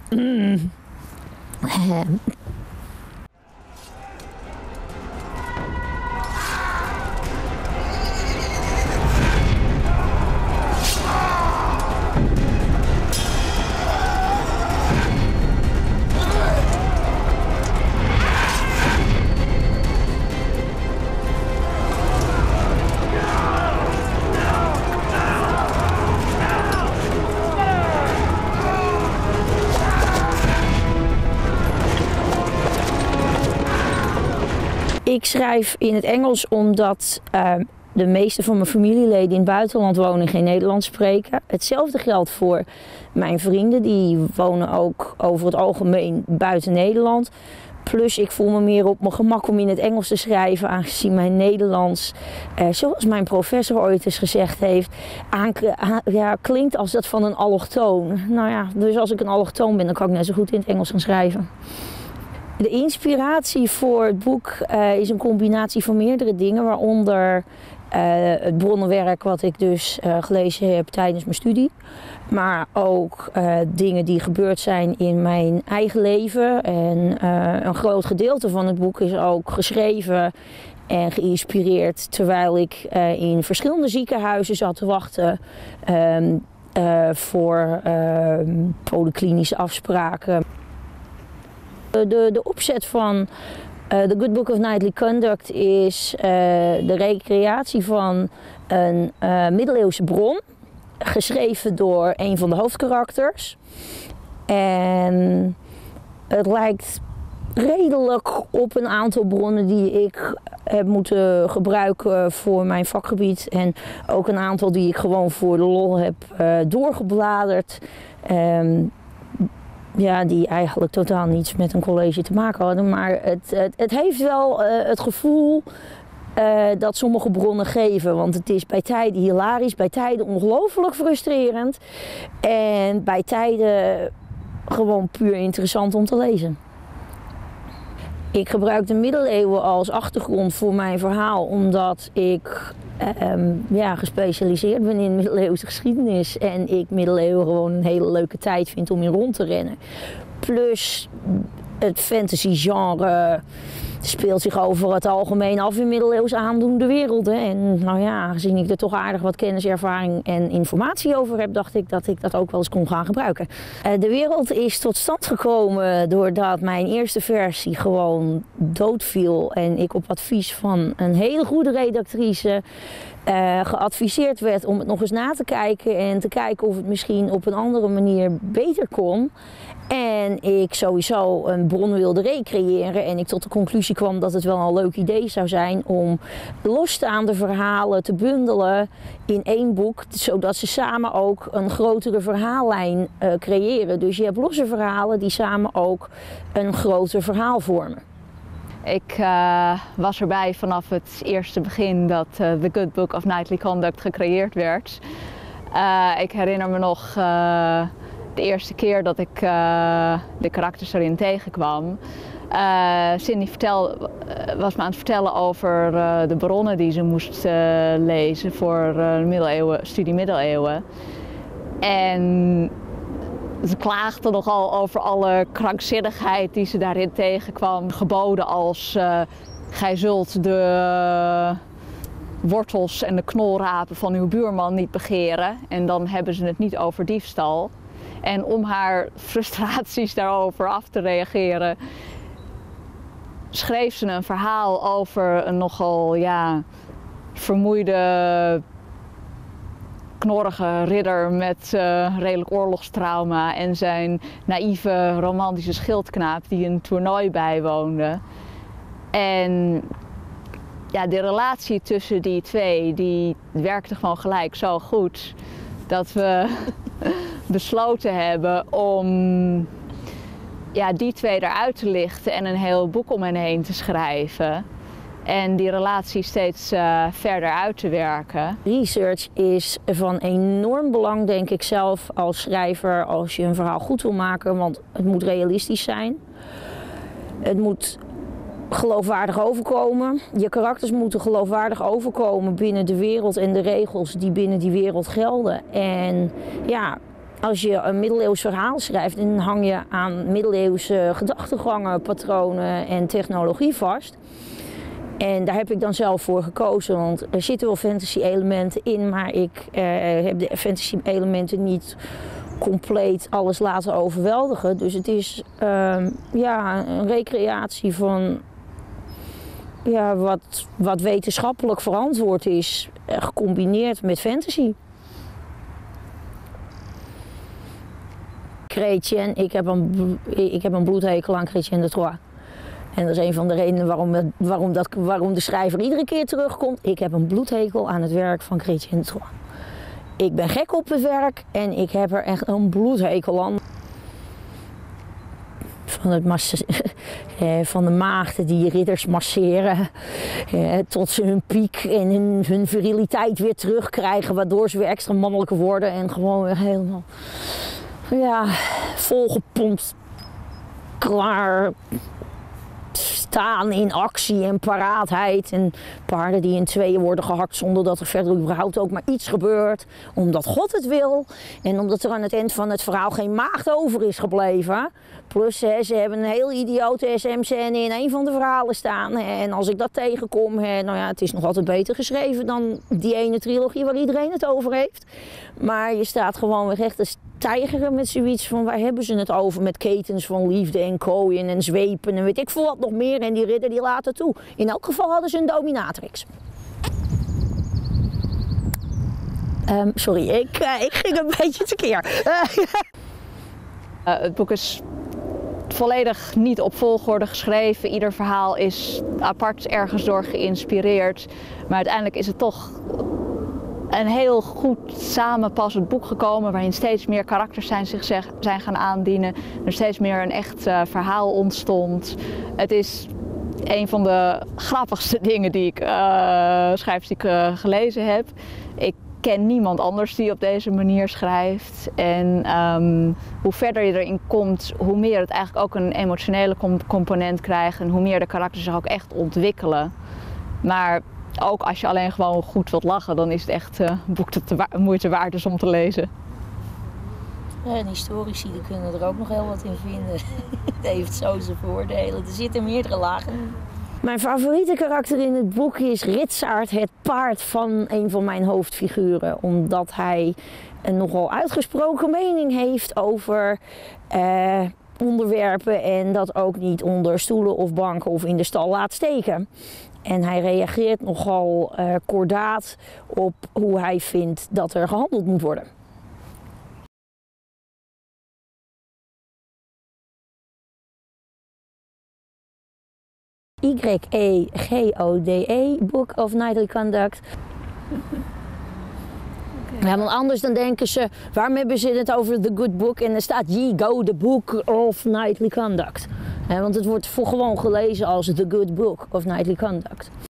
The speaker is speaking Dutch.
Ik schrijf in het Engels omdat de meeste van mijn familieleden in het buitenland wonen en geen Nederlands spreken. Hetzelfde geldt voor mijn vrienden, die wonen ook over het algemeen buiten Nederland. Plus ik voel me meer op mijn gemak om in het Engels te schrijven, aangezien mijn Nederlands, zoals mijn professor ooit eens gezegd heeft, klinkt als dat van een allochtoon. Nou ja, dus als ik een allochtoon ben, dan kan ik net zo goed in het Engels gaan schrijven. De inspiratie voor het boek is een combinatie van meerdere dingen, waaronder het bronnenwerk wat ik dus gelezen heb tijdens mijn studie. Maar ook dingen die gebeurd zijn in mijn eigen leven. En een groot gedeelte van het boek is ook geschreven en geïnspireerd terwijl ik in verschillende ziekenhuizen zat te wachten voor polyklinische afspraken. De opzet van The Good Book of Knightly Conduct is de recreatie van een middeleeuwse bron, geschreven door een van de hoofdkarakters. En het lijkt redelijk op een aantal bronnen die ik heb moeten gebruiken voor mijn vakgebied. En ook een aantal die ik gewoon voor de lol heb doorgebladerd. Ja, die eigenlijk totaal niets met een college te maken hadden. Maar het heeft wel het gevoel dat sommige bronnen geven. Want het is bij tijden hilarisch, bij tijden ongelooflijk frustrerend. En bij tijden gewoon puur interessant om te lezen. Ik gebruik de middeleeuwen als achtergrond voor mijn verhaal, omdat ik gespecialiseerd ben in middeleeuwse geschiedenis. En ik middeleeuwen gewoon een hele leuke tijd vind om in rond te rennen. Plus het fantasy genre speelt zich over het algemeen af in middeleeuws aandoende werelden. En nou ja, aangezien ik er toch aardig wat kennis, ervaring en informatie over heb, dacht ik dat ik dat ook wel eens kon gaan gebruiken. De wereld is tot stand gekomen doordat mijn eerste versie gewoon doodviel. En ik op advies van een hele goede redactrice geadviseerd werd om het nog eens na te kijken. En te kijken of het misschien op een andere manier beter kon. En ik sowieso een bron wilde recreëren en ik tot de conclusie kwam dat het wel een leuk idee zou zijn om losstaande verhalen te bundelen in één boek, zodat ze samen ook een grotere verhaallijn creëren. Dus je hebt losse verhalen die samen ook een groter verhaal vormen. Ik was erbij vanaf het eerste begin dat The Good Book of Knightly Conduct gecreëerd werd. Ik herinner me nog de eerste keer dat ik de karakters erin tegenkwam. Cindy was me aan het vertellen over de bronnen die ze moest lezen voor studie middeleeuwen. En ze klaagde nogal over alle krankzinnigheid die ze daarin tegenkwam. Geboden als gij zult de wortels en de knolrapen van uw buurman niet begeren. En dan hebben ze het niet over diefstal. En om haar frustraties daarover af te reageren, schreef ze een verhaal over een nogal vermoeide, knorrige ridder met redelijk oorlogstrauma en zijn naïeve romantische schildknaap die een toernooi bijwoonde. En ja, de relatie tussen die twee, die werkte gewoon gelijk zo goed dat we besloten hebben om die twee eruit te lichten en een heel boek om hen heen te schrijven. En die relatie steeds verder uit te werken. Research is van enorm belang, denk ik zelf, als schrijver, als je een verhaal goed wil maken. Want het moet realistisch zijn. Het moet geloofwaardig overkomen. Je karakters moeten geloofwaardig overkomen binnen de wereld en de regels die binnen die wereld gelden. En ja, als je een middeleeuws verhaal schrijft, dan hang je aan middeleeuwse gedachtegangen, patronen en technologie vast. En daar heb ik dan zelf voor gekozen, want er zitten wel fantasy elementen in, maar ik heb de fantasy elementen niet compleet alles laten overweldigen. Dus het is een recreatie van wat wetenschappelijk verantwoord is, gecombineerd met fantasy. Chrétien, ik heb een bloedhekel aan Chrétien de Troyes. En dat is een van de redenen waarom de schrijver iedere keer terugkomt. Ik heb een bloedhekel aan het werk van Chrétien de Troyes. Ik ben gek op het werk en ik heb er echt een bloedhekel aan. Van de maagden die ridders masseren, tot ze hun piek en hun viriliteit weer terugkrijgen, waardoor ze weer extra mannelijk worden en gewoon weer helemaal volgepompt, klaar staan in actie en paraatheid. En paarden die in tweeën worden gehakt zonder dat er verder überhaupt ook maar iets gebeurt. Omdat God het wil en omdat er aan het eind van het verhaal geen maagd over is gebleven. Plus ze hebben een heel idiote SM-scène in een van de verhalen staan. En als ik dat tegenkom, het is nog altijd beter geschreven dan die ene trilogie waar iedereen het over heeft. Maar je staat gewoon weer echt te tijgeren met zoiets van waar hebben ze het over, met ketens van liefde en kooien en zwepen en weet ik veel wat nog meer. En die ridder die laat het toe. In elk geval hadden ze een dominatrix. Sorry, ik ging een beetje tekeer. Het boek is volledig niet op volgorde geschreven. Ieder verhaal is apart ergens door geïnspireerd. Maar uiteindelijk is het toch een heel goed samenpassend boek gekomen waarin steeds meer karakters zich zijn gaan aandienen. Er steeds meer een echt verhaal ontstond. Het is een van de grappigste dingen die ik gelezen heb. Ik ken niemand anders die op deze manier schrijft. En hoe verder je erin komt, hoe meer het eigenlijk ook een emotionele component krijgt en hoe meer de karakters zich ook echt ontwikkelen. Maar ook als je alleen gewoon goed wilt lachen, dan is het echt een boek dat de moeite waard is om te lezen. En historici die kunnen er ook nog heel wat in vinden. Het heeft zo zijn voordelen. Er zitten meerdere lagen. Mijn favoriete karakter in het boek is Ritsaard, het paard van een van mijn hoofdfiguren. Omdat hij een nogal uitgesproken mening heeft over onderwerpen en dat ook niet onder stoelen of banken of in de stal laat steken. En hij reageert nogal kordaat op hoe hij vindt dat er gehandeld moet worden. YEGODE, Book of Knightly Conduct. Ja, want anders dan denken ze, waarom hebben ze het over The Good Book en er staat Ye Go, the Book of Knightly Conduct. Want het wordt gewoon gelezen als The Good Book of Knightly Conduct.